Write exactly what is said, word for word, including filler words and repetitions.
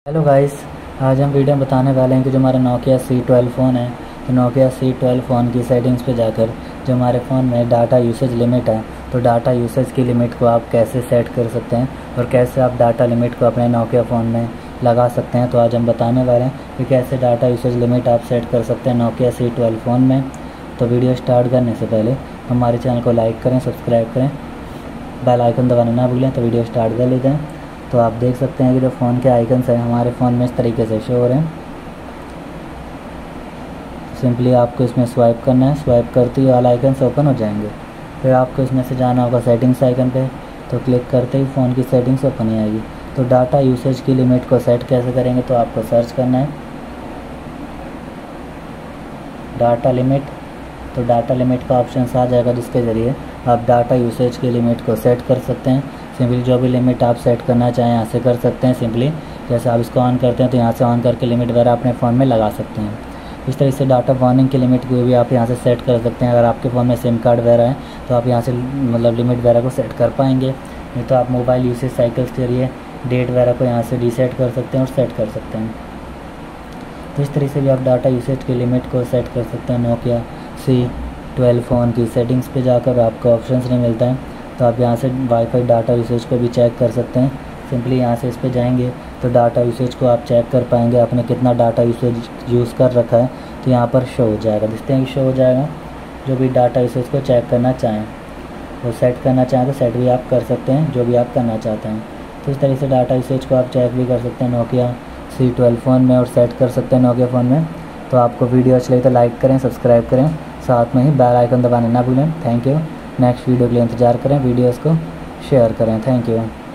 Hello guys, आज हम video में बताने वाले हैं कि जो हमारा नोकिया सी ट्वेल्व फ़ोन है तो नोकिया सी ट्वेल्व फ़ोन की सेटिंग्स पे जाकर जो हमारे फ़ोन में डाटा यूसेज लिमिट है तो डाटा यूसेज की लिमिट को आप कैसे सेट कर सकते हैं और कैसे आप डाटा लिमिट को अपने नोकिया फ़ोन में लगा सकते हैं। तो आज हम बताने वाले हैं कि कैसे डाटा यूसेज लिमिट आप सेट कर सकते हैं नोकिया सी ट्वेल्व फ़ोन में। तो वीडियो स्टार्ट करने से पहले हमारे चैनल को लाइक करें, सब्सक्राइब करें, बेल आइकन दबाना ना भूलें। तो वीडियो स्टार्ट कर लेते हैं। तो आप देख सकते हैं कि जो फ़ोन के आइकन्स हैं हमारे फ़ोन में इस तरीके से शो हो रहे हैं। सिंपली आपको इसमें स्वाइप करना है, स्वाइप करते ही ऑल आइकन्स ओपन हो जाएंगे। फिर आपको इसमें से जाना होगा सेटिंग्स आइकन पे, तो क्लिक करते ही फ़ोन की सेटिंग्स ओपन ही आएगी। तो डाटा यूसेज की लिमिट को सेट कैसे करेंगे, तो आपको सर्च करना है डाटा लिमिट। तो डाटा लिमिट का ऑप्शन आ जाएगा जिसके ज़रिए आप डाटा यूसेज की लिमिट को सेट कर सकते हैं। सिंपली जो भी लिमिट आप सेट करना चाहें यहाँ से कर सकते हैं। सिंपली जैसे आप इसको ऑन करते हैं तो यहाँ से ऑन करके लिमिट वगैरह अपने फ़ोन में लगा सकते हैं। इस तरह से डाटा वार्निंग की लिमिट को भी आप यहाँ से सेट कर सकते हैं। अगर आपके फ़ोन में सिम कार्ड वगैरह है तो आप यहाँ से मतलब लिमिट वगैरह को सेट कर पाएंगे। नहीं तो आप मोबाइल यूसेज साइकिल्स के जरिए डेट वगैरह को यहाँ से रीसेट कर सकते हैं और सेट कर सकते हैं। तो इस तरह से भी आप डाटा यूसेज की लिमिट को सेट कर सकते हैं। नोकिया सी ट्वेल्व फ़ोन की सेटिंग्स पे जाकर आपको ऑप्शंस नहीं मिलता है तो आप यहाँ से वाईफाई डाटा यूसेज को भी चेक कर सकते हैं। सिंपली यहाँ से इस पे जाएंगे तो डाटा यूसेज को आप चेक कर पाएंगे, आपने कितना डाटा यूसेज यूज़ कर रखा है तो यहाँ पर शो हो जाएगा। देखते हैं कि शो हो जाएगा। जो भी डाटा यूसेज को चेक करना चाहें वो सेट करना चाहें तो सेट भी आप कर सकते हैं, जो भी आप करना चाहते हैं। तो इस तरह से डाटा यूसेज को आप चेक भी कर सकते हैं नोकिया सी ट्वेल्व फ़ोन में और सेट कर सकते हैं नोकिया फ़ोन में। तो आपको वीडियो अच्छी लगी तो लाइक करें, सब्सक्राइब करें, साथ में ही बेल आइकन दबाना ना भूलें। Thank you. नेक्स्ट वीडियो के लिए इंतज़ार करें, वीडियोस को शेयर करें। Thank you.